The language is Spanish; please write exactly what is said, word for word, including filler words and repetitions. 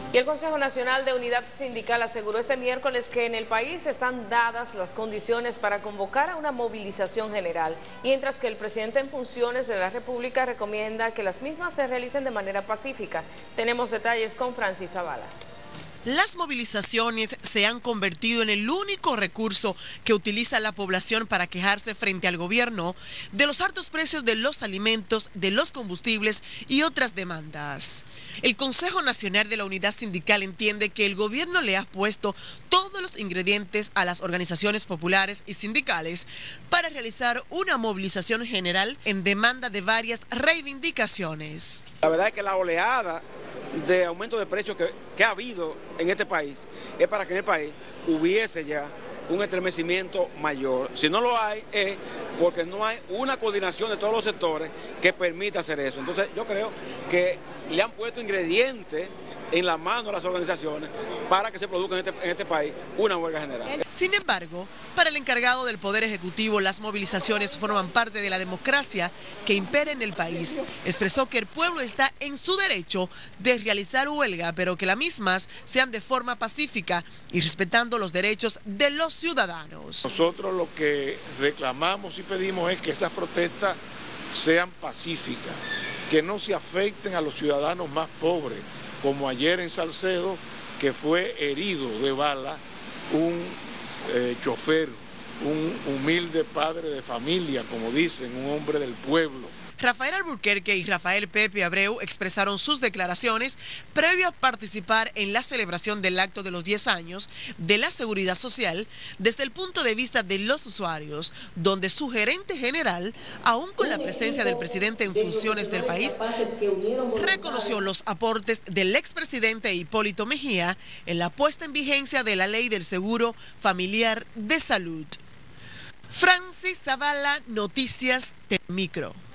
Y el Consejo Nacional de Unidad Sindical aseguró este miércoles que en el país están dadas las condiciones para convocar a una movilización general, mientras que el presidente en funciones de la República recomienda que las mismas se realicen de manera pacífica. Tenemos detalles con Francis Zavala. Las movilizaciones se han convertido en el único recurso que utiliza la población para quejarse frente al gobierno de los altos precios de los alimentos, de los combustibles y otras demandas. El Consejo Nacional de la Unidad Sindical entiende que el gobierno le ha puesto todos los ingredientes a las organizaciones populares y sindicales para realizar una movilización general en demanda de varias reivindicaciones. La verdad es que la oleada de aumento de precios que, que ha habido en este país es para que en el país hubiese ya un estremecimiento mayor. Si no lo hay es porque no hay una coordinación de todos los sectores que permita hacer eso. Entonces yo creo que le han puesto ingredientes en la mano de las organizaciones para que se produzca en este, en este país una huelga general. Sin embargo, para el encargado del Poder Ejecutivo, las movilizaciones forman parte de la democracia que impera en el país. Expresó que el pueblo está en su derecho de realizar huelga, pero que las mismas sean de forma pacífica y respetando los derechos de los ciudadanos. Nosotros lo que reclamamos y pedimos es que esas protestas sean pacíficas, que no se afecten a los ciudadanos más pobres, como ayer en Salcedo, que fue herido de bala un eh, chofer, un humilde padre de familia, como dicen, un hombre del pueblo. Rafael Alburquerque y Rafael Pepe Abreu expresaron sus declaraciones previo a participar en la celebración del acto de los diez años de la Seguridad Social desde el punto de vista de los usuarios, donde su gerente general, aún con la presencia del presidente en funciones del país, reconoció los aportes del expresidente Hipólito Mejía en la puesta en vigencia de la Ley del Seguro Familiar de Salud. Francis Zavala, Noticias Telemicro.